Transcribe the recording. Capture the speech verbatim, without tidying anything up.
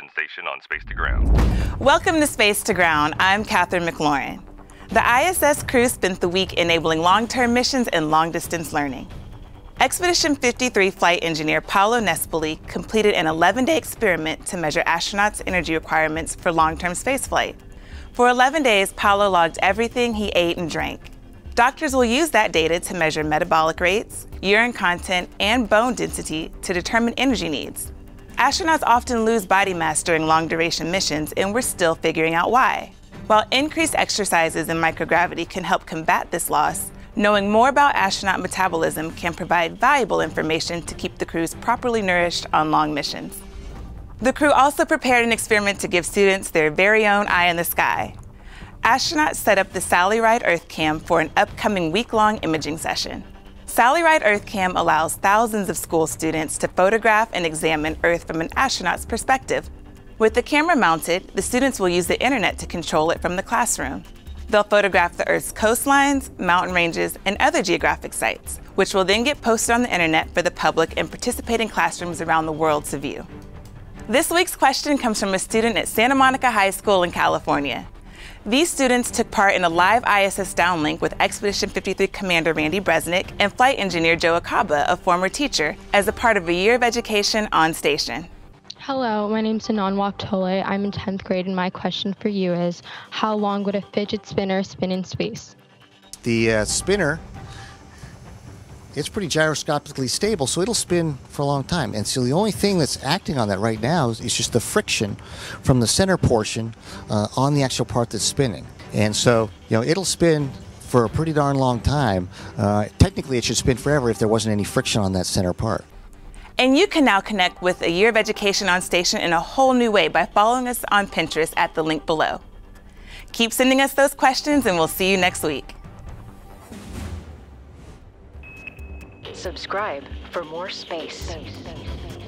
mission station on Space to Ground. Welcome to Space to Ground. I'm Catherine McLaurin. The I S S crew spent the week enabling long-term missions and long-distance learning. Expedition fifty-three flight engineer Paolo Nespoli completed an eleven-day experiment to measure astronauts' energy requirements for long-term spaceflight. For eleven days, Paolo logged everything he ate and drank. Doctors will use that data to measure metabolic rates, urine content, and bone density to determine energy needs. Astronauts often lose body mass during long-duration missions, and we're still figuring out why. While increased exercises in microgravity can help combat this loss, knowing more about astronaut metabolism can provide valuable information to keep the crews properly nourished on long missions. The crew also prepared an experiment to give students their very own eye in the sky. Astronauts set up the Sally Ride EarthKAM for an upcoming week-long imaging session. Sally Ride EarthKAM allows thousands of school students to photograph and examine Earth from an astronaut's perspective. With the camera mounted, the students will use the internet to control it from the classroom. They'll photograph the Earth's coastlines, mountain ranges, and other geographic sites, which will then get posted on the internet for the public and participating classrooms around the world to view. This week's question comes from a student at Santa Monica High School in California. These students took part in a live I S S downlink with Expedition fifty-three Commander Randy Bresnick and flight engineer Joe Akaba, a former teacher, as a part of a year of education on station. Hello, my name's Anon Waktole. I'm in tenth grade, and my question for you is, how long would a fidget spinner spin in space? The uh, spinner, it's pretty gyroscopically stable, so it'll spin for a long time. And so the only thing that's acting on that right now is, is just the friction from the center portion uh, on the actual part that's spinning. And so, you know, it'll spin for a pretty darn long time. Uh, technically, it should spin forever if there wasn't any friction on that center part. And you can now connect with a year of education on station in a whole new way by following us on Pinterest at the link below. Keep sending us those questions, and we'll see you next week. Subscribe for more space. space, space, space.